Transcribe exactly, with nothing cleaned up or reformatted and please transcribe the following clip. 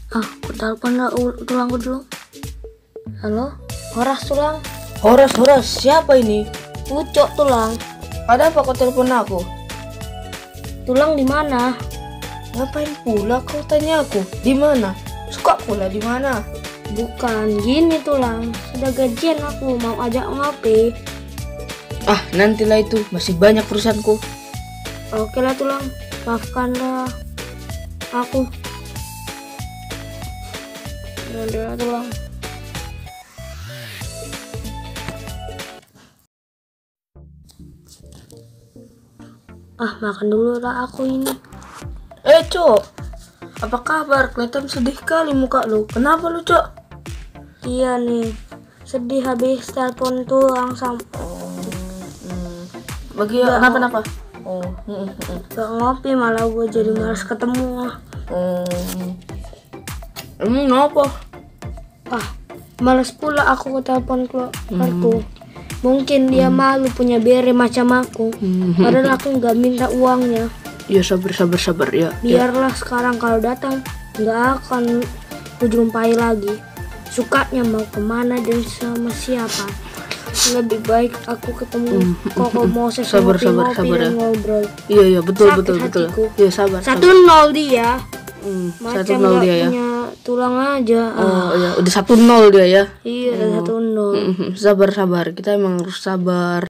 Ah, aku telepon lah tulangku dulu. Halo, Horas tulang. Horas, Horas, siapa ini? Ucok tulang. Ada apa kau telepon aku? Tulang di mana? Ngapain pula kau tanya aku? Di mana? Suka pula di mana? Bukan gini tulang. Sudah gajian aku mau ajak ngopi. Ah, nantilah itu, masih banyak urusanku. Oke lah tulang, maafkanlah aku. Udah tulang. Ah, makan dulu lah aku ini. Eh, Cok, apa kabar? Kelihatan sedih kali muka lu. Kenapa lu, Cok? Iya nih, sedih habis telepon tulang sama. Bagi Nggak. kenapa-napa? Oh, mm, mm, mm. Gak ngopi malah gue jadi malas ketemu. Hmm. Emang kenapa? Ah, malas pula aku ke telepon keluargaku. Mungkin dia malu punya bere macam aku. Padahal aku nggak minta uangnya. Ya sabar, sabar, sabar ya. ya. Biarlah sekarang kalau datang nggak akan kujumpai lagi. Sukanya mau kemana dan sama siapa. Lebih baik aku ketemu Koko Moses, Sabar, sabar, ngopi-ngopi sabar dan ya. ngobrol. Iya, iya, betul, Sakit betul, betul. hatiku. Iya, sabar. Satu sabar. nol dia. Hmm, Macam satu nol nggak dia ya. punya tulang aja. Ah, Oh iya, udah satu nol dia ya. iya, udah satu nol. Mm, mm, Sabar, sabar. Kita emang harus sabar.